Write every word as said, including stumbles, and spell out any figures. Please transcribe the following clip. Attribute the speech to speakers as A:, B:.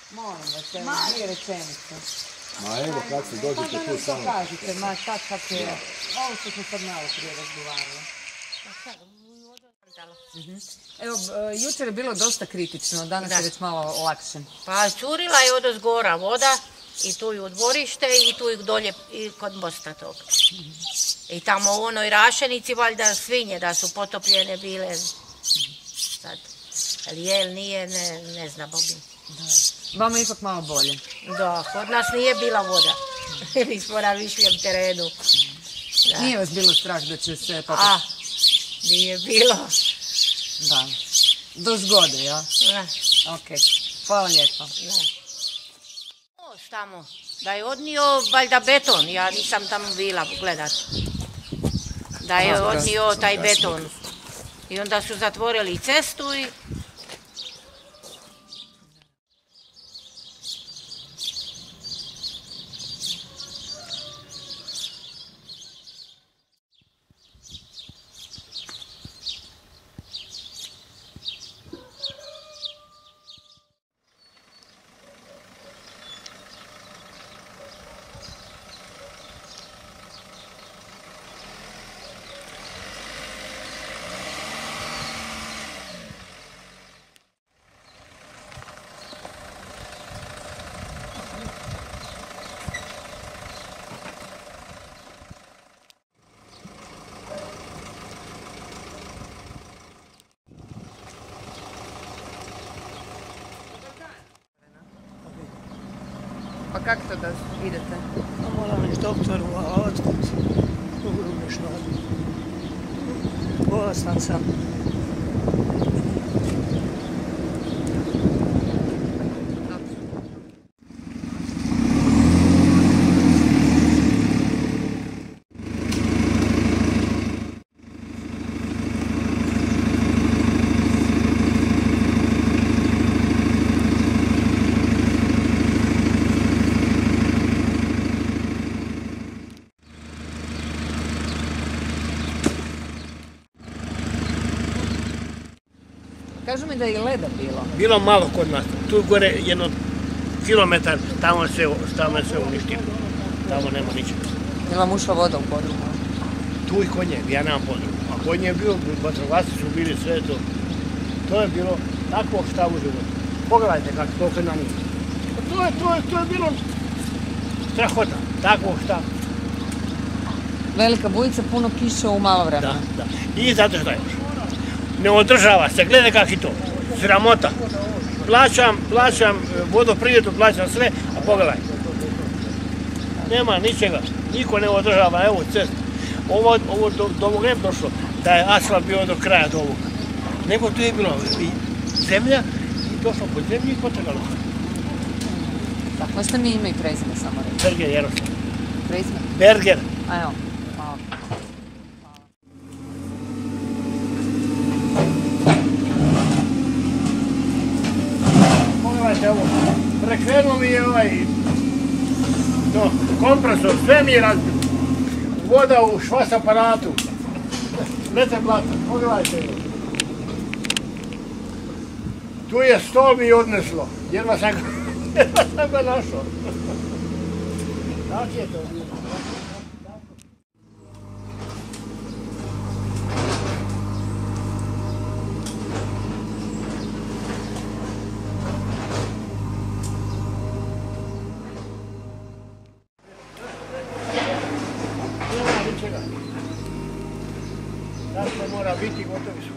A: Molim vas, evo, dvije rečenice.
B: Ma evo, kad se dođete tu samo...
A: Pa da nam to kažete, ma tak kako je, ovo što smo sad malo prije razgovarali. Evo, jučer je bilo dosta kritično, danas je već malo lakše.
C: Pa curila je od ozgora voda i tu i u dvorište i tu i dolje i kod mosta tog. I tamo u onoj Rašenici valjda svinje da su potopljene bile. Sad, ali je ili nije, ne, ne zna Bogin.
A: Vama je ipak malo bolje.
C: Da, kod nas nije bila voda. Mi smo na višljem terenu. Da.
A: Nije vas bilo strah da će se popiti?
C: A, nije bilo.
A: Da. Do zgode, ja?
C: Da.
A: Ok, hvala lijepo.
C: Da. Most tamo, da je odnio valjda beton, ja nisam tamo bila gledat. Da je odnio taj beton. I onda su zatvorili cestu i...
A: Pa kako to da idete?
D: Moram ići doktoru, a otkud? Ugrubiš nogu. Bolestan sam.
A: Kažu mi da je i leda bilo.
E: Bilo malo kod nas. Tu gore jedno kilometar, tamo se, tamo se uništilo. Tamo nema ničega.
A: Je vam ušla voda u podrumu?
E: Tu i kod nje, ja nemam podrumu. A kod nje je bilo, vatrogasci su bili sve to. To je bilo takvo šta u životu. Pogledajte kako to kod nam je. To je, to je, to je bilo strahota, takvo šta.
A: Velika bujica, puno kiše u malo vremena.
E: Da, da. I zato šta još. Ne održava se, gledaj kak je to, sramota. Plaćam, plaćam vodoprivredu, plaćam sve, a pogledaj. Nema ničega, niko ne održava, evo cest. Ovo, ovo do, do ovog ne je došlo, da je asfalt bio do kraja do ovoga. Nego tu je bilo i zemlja i došlo pod zemlju i potrgalo.
A: Možete mi ime i prezime samo reći?
E: Berger, Jaroslav.
A: Prezime?
E: Berger.
A: A evo, malo.
E: Pogledajte ovo, prekrenuo mi je ovaj to, kompresor, sve mi je razbilo. Voda u švas aparatu. Metar blata, pogledajte ovo. Tu je stol mi odneslo, jedva sam ga, jedva sam ga našao. Tako je to bilo. Tako mora biti, gotovi su.